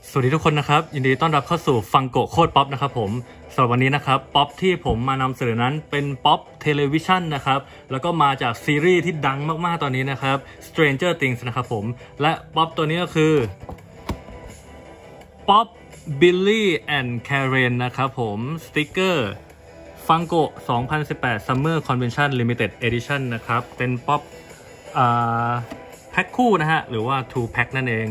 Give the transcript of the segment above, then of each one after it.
สวัสดีทุกคนนะครับยินดีต้อนรับเข้าสู่ฟังโกโคตรป๊อปนะครับผมสำหรับวันนี้นะครับป๊อปที่ผมมานำเสนอนั้นเป็นป๊อปเทเลวิชันนะครับแล้วก็มาจากซีรีส์ที่ดังมากๆตอนนี้นะครับ Stranger Things นะครับผมและป๊อปตัวนี้ก็คือป๊อป Billy and Karen นะครับผมสติกเกอร์ฟังโก2018 Summer Convention Limited Edition นะครับเป็นป๊อปแพ็คคู่นะฮะหรือว่า 2 แพ็คนั่นเอง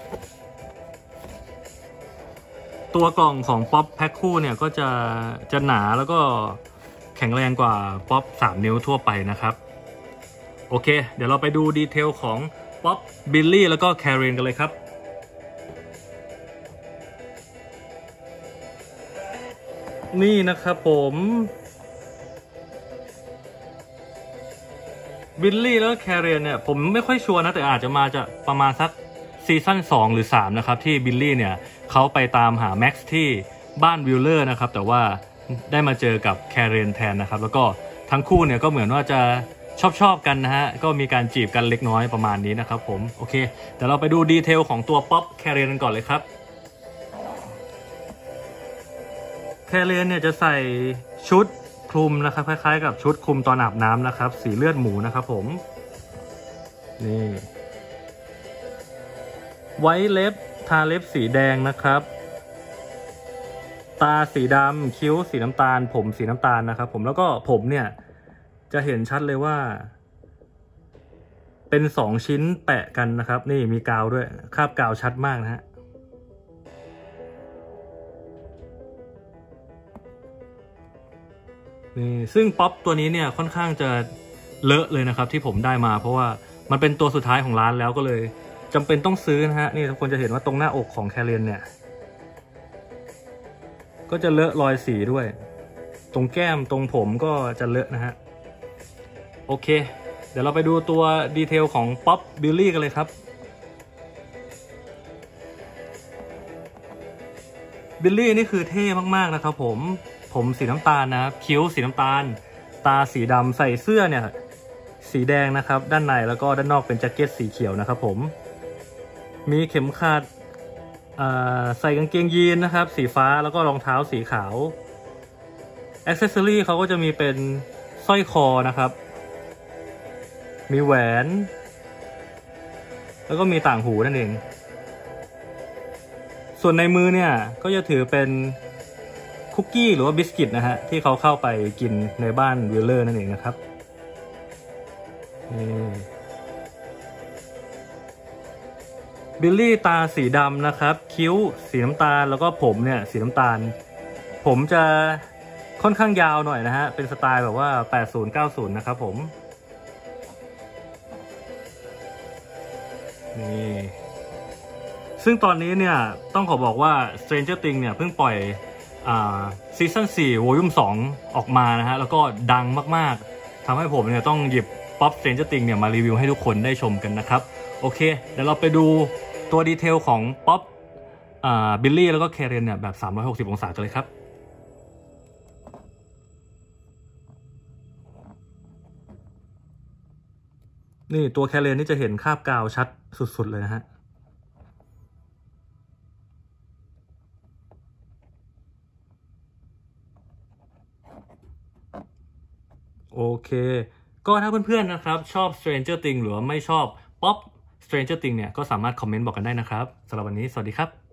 ตัวกล่องของป๊อปแพ็คคู่เนี่ยก็จะหนาแล้วก็แข็งแรงกว่าป๊อป3 นิ้วทั่วไปนะครับโอเคเดี๋ยวเราไปดูดีเทลของป๊อปบิลลี่แล้วก็แคเรนกันเลยครับนี่นะครับผมบิลลี่แล้วก็แคเรนเนี่ยผมไม่ค่อยชัวร์นะแต่อาจจะมาจะประมาณสักซีซั่น2หรือ3นะครับที่บิลลี่เนี่ยเขาไปตามหาแม็กซ์ที่บ้านวิลเลอร์นะครับแต่ว่าได้มาเจอกับแคเรนแทนนะครับแล้วก็ทั้งคู่เนี่ยก็เหมือนว่าจะชอบกันนะฮะก็มีการจีบกันเล็กน้อยประมาณนี้นะครับผมโอเคเดี๋ยวเราไปดูดีเทลของตัวป๊อปแคเรนกันก่อนเลยครับแคเรนเนี่ยจะใส่ชุดคลุมนะครับคล้ายๆกับชุดคลุมตอนอาบน้ำนะครับสีเลือดหมูนะครับผมนี่ไว้เล็บทาเล็บสีแดงนะครับตาสีดำคิ้วสีน้ำตาลผมสีน้ำตาลนะครับผมแล้วก็ผมเนี่ยจะเห็นชัดเลยว่าเป็น2 ชิ้นแปะกันนะครับนี่มีกาวด้วยคราบกาวชัดมากนะฮะนี่ซึ่งป๊อปตัวนี้เนี่ยค่อนข้างจะเลอะเลยนะครับที่ผมได้มาเพราะว่ามันเป็นตัวสุดท้ายของร้านแล้วก็เลยจำเป็นต้องซื้อนะฮะนี่ทุกคนจะเห็นว่าตรงหน้าอกของแคเรนเนี่ยก็จะเลอะรอยสีด้วยตรงแก้มตรงผมก็จะเลอะนะฮะโอเคเดี๋ยวเราไปดูตัวดีเทลของป๊อปบิลลี่กันเลยครับบิลลี่นี่คือเท่มากๆนะครับผมสีน้ำตาลนะครับคิ้วสีน้ำตาลตาสีดำใส่เสื้อเนี่ยสีแดงนะครับด้านในแล้วก็ด้านนอกเป็นแจ็คเก็ตสีเขียวนะครับผมมีเข็มขัดใส่กางเกงยีนนะครับสีฟ้าแล้วก็รองเท้าสีขาวแอ็กเซสซอรี่เขาก็จะมีเป็นสร้อยคอนะครับมีแหวนแล้วก็มีต่างหูนั่นเองส่วนในมือเนี่ยก็จะถือเป็นคุกกี้หรือว่าบิสกิตนะฮะที่เขาเข้าไปกินในบ้านวิลเลอร์นั่นเองนะครับบิลลี่ตาสีดำนะครับคิ้วสีน้ำตาลแล้วก็ผมเนี่ยสีน้ำตาลผมจะค่อนข้างยาวหน่อยนะฮะเป็นสไตล์แบบว่า80-90นะครับผมนี่ซึ่งตอนนี้เนี่ยต้องขอบอกว่า Stranger Things เนี่ยเพิ่งปล่อยซีซั่น4 Volume 2ออกมานะฮะแล้วก็ดังมากๆทำให้ผมเนี่ยต้องหยิบป๊อป Stranger Things เนี่ยมารีวิวให้ทุกคนได้ชมกันนะครับโอเคเดี๋ยวเราไปดูตัวดีเทลของป๊อปบิลลี่แล้วก็แคเรนเนี่ยแบบ360องศากันเลยครับนี่ตัวแคเรนนี่จะเห็นคราบกาวชัดสุดๆเลยนะฮะโอเคก็ถ้าเพื่อนๆนะครับชอบ Stranger Things หรือว่าไม่ชอบป๊อป Stranger Things เนี่ยก็สามารถคอมเมนต์บอกกันได้นะครับสำหรับวันนี้สวัสดีครับ